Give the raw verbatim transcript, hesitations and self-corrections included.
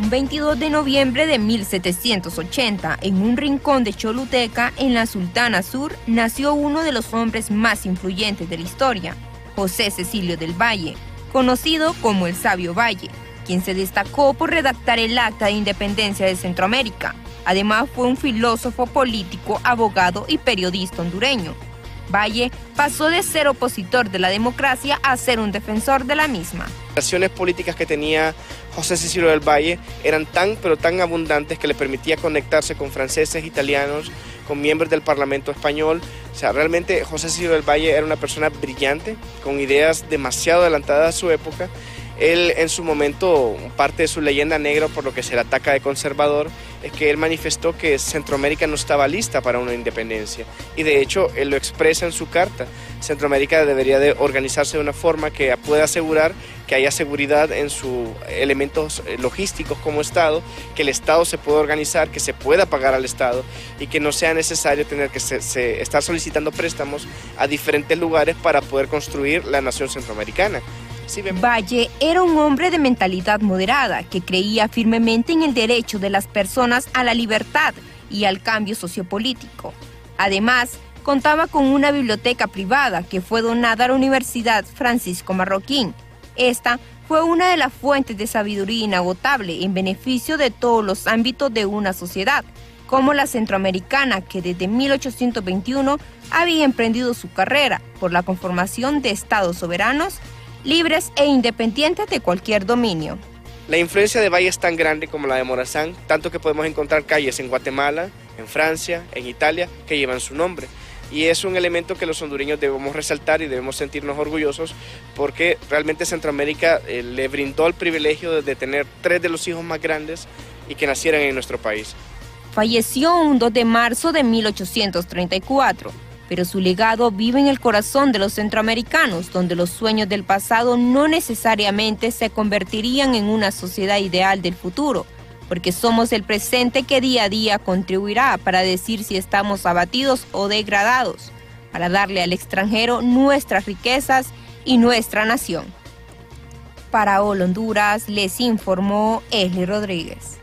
Un veintidós de noviembre de mil setecientos ochenta, en un rincón de Choluteca, en la Sultana Sur, nació uno de los hombres más influyentes de la historia, José Cecilio del Valle, conocido como el Sabio Valle, quien se destacó por redactar el Acta de Independencia de Centroamérica. Además, fue un filósofo político, abogado y periodista hondureño. Valle pasó de ser opositor de la democracia a ser un defensor de la misma. Las relaciones políticas que tenía José Cecilio del Valle eran tan pero tan abundantes que le permitía conectarse con franceses, italianos, con miembros del Parlamento español. O sea, realmente José Cecilio del Valle era una persona brillante, con ideas demasiado adelantadas a su época. Él en su momento, parte de su leyenda negra por lo que se le ataca de conservador, es que él manifestó que Centroamérica no estaba lista para una independencia. Y de hecho, él lo expresa en su carta. Centroamérica debería de organizarse de una forma que pueda asegurar que haya seguridad en sus elementos logísticos como Estado, que el Estado se pueda organizar, que se pueda pagar al Estado y que no sea necesario tener que se, se, estar solicitando préstamos a diferentes lugares para poder construir la nación centroamericana. Sí, Valle era un hombre de mentalidad moderada que creía firmemente en el derecho de las personas a la libertad y al cambio sociopolítico. Además, contaba con una biblioteca privada que fue donada a la Universidad Francisco Marroquín. Esta fue una de las fuentes de sabiduría inagotable en beneficio de todos los ámbitos de una sociedad, como la centroamericana, que desde mil ochocientos veintiuno había emprendido su carrera por la conformación de estados soberanos, libres e independientes de cualquier dominio. La influencia de Valle es tan grande como la de Morazán, tanto que podemos encontrar calles en Guatemala, en Francia, en Italia, que llevan su nombre. Y es un elemento que los hondureños debemos resaltar y debemos sentirnos orgullosos porque realmente Centroamérica eh, le brindó el privilegio de, de tener tres de los hijos más grandes y que nacieran en nuestro país. Falleció un dos de marzo de mil ochocientos treinta y cuatro. Pero su legado vive en el corazón de los centroamericanos, donde los sueños del pasado no necesariamente se convertirían en una sociedad ideal del futuro, porque somos el presente que día a día contribuirá para decir si estamos abatidos o degradados, para darle al extranjero nuestras riquezas y nuestra nación. Para All Honduras les informó Esli Rodríguez.